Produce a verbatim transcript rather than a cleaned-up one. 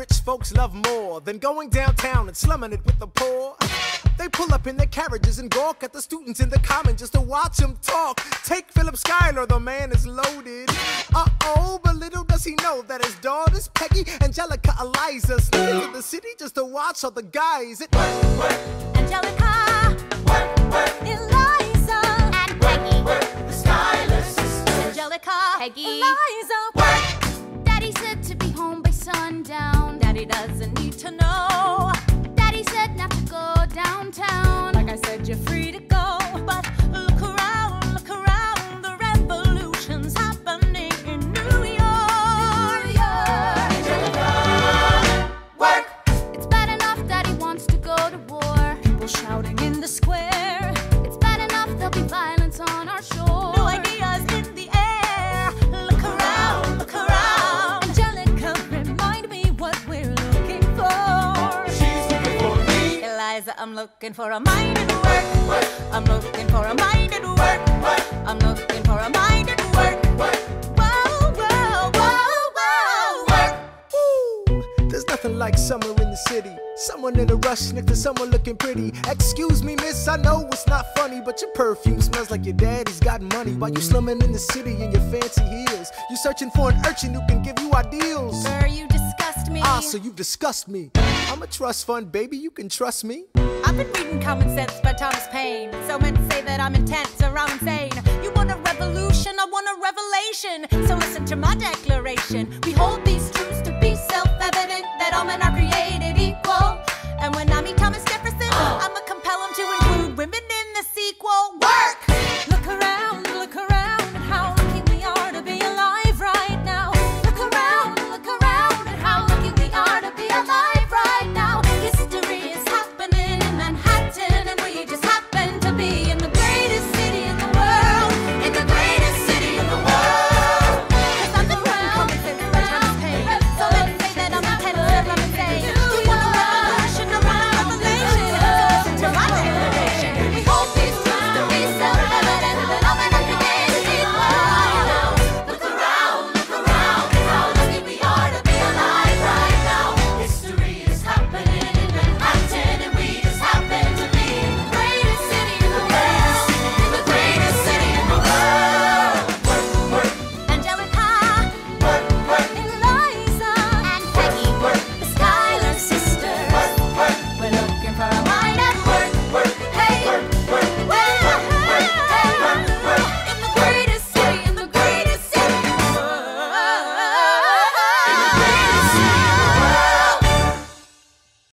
rich folks love more than going downtown and slumming it with the poor. They pull up in their carriages and gawk at the students in the common just to watch them talk. Take Philip Schuyler, the man is loaded. Uh-oh, but little does he know that his daughters, Peggy, Angelica, Eliza, sneak into the city just to watch all the guys. It work, work. Angelica, work, work. Eliza, and Peggy, work. The Schuyler sisters. Angelica, Peggy, Eliza, work. Daddy said to be home by sundown. Daddy doesn't need to know. Daddy said not to go downtown. Like I said, you're free to go, but look around, look around. The revolution's happening in New York. New York. Angelica, work. It's bad enough Daddy wants to go to war. People shouting in the square. It's bad enough there'll be violence on our shore. No ideas in the air. Look around, look around. Angelica, remind me what we're looking for. She's looking for me. Eliza, I'm looking for a mind at work. Work. I'm looking for a mind at work. Work. I'm looking for a mind at work. Work. Whoa, whoa, whoa, whoa. Work. Ooh, there's nothing like summer in the city. Someone in a rush next to someone looking pretty. Excuse me, miss, I know it's not funny, but your perfume smells like your daddy's got money. While you slumming in the city in your fancy heels, you searching for an urchin who can give you ideals. Sir, you disgust me. Ah, so you've discussed me. I'm a trust fund, baby, you can trust me. I've been reading Common Sense by Thomas Paine. So men say that I'm intense or I'm insane. You want a revolution, I want a revelation. So listen to my declaration. We hold these truths to be self-evident, that all men are created equal.